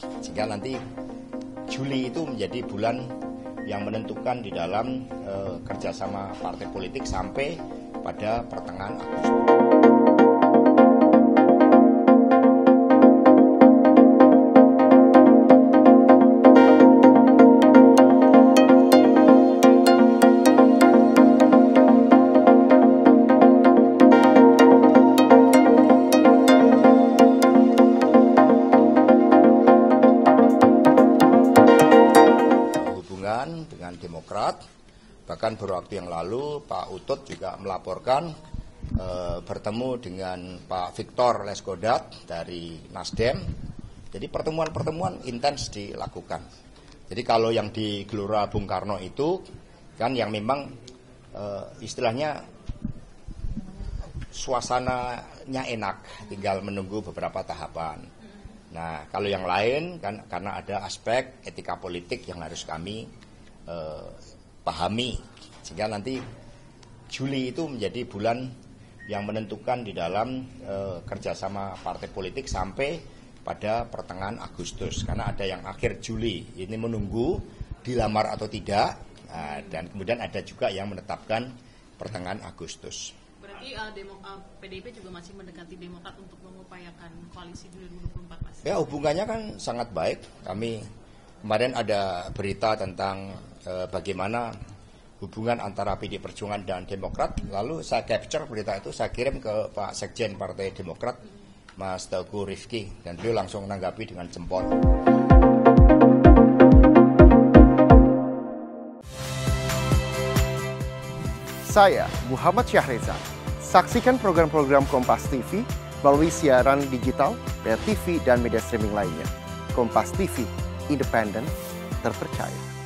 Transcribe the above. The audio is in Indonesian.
sehingga nanti Juli itu menjadi bulan yang menentukan di dalam kerjasama partai politik sampai pada pertengahan Agustus. Dengan Demokrat, bahkan beberapa waktu yang lalu Pak Utut juga melaporkan bertemu dengan Pak Victor Leskodat dari Nasdem. Jadi pertemuan-pertemuan intens dilakukan. Jadi kalau yang di Gelora Bung Karno itu kan yang memang istilahnya suasananya enak, tinggal menunggu beberapa tahapan. Nah, kalau yang lain kan karena ada aspek etika politik yang harus kami pahami, sehingga nanti Juli itu menjadi bulan yang menentukan di dalam kerjasama partai politik sampai pada pertengahan Agustus, karena ada yang akhir Juli ini menunggu dilamar atau tidak, dan kemudian ada juga yang menetapkan pertengahan Agustus. Berarti PDIP juga masih mendekati Demokrat untuk mengupayakan koalisi 2024, Mas? Ya, hubungannya kan sangat baik. Kami kemarin ada berita tentang bagaimana hubungan antara PD Perjuangan dan Demokrat, lalu saya capture berita itu, saya kirim ke Pak Sekjen Partai Demokrat, Mas Teguh Rifki, dan beliau langsung menanggapi dengan jempol. Saya Muhammad Syahreza. Saksikan program-program Kompas TV melalui siaran digital, pay TV, dan media streaming lainnya. Kompas TV, independen, terpercaya.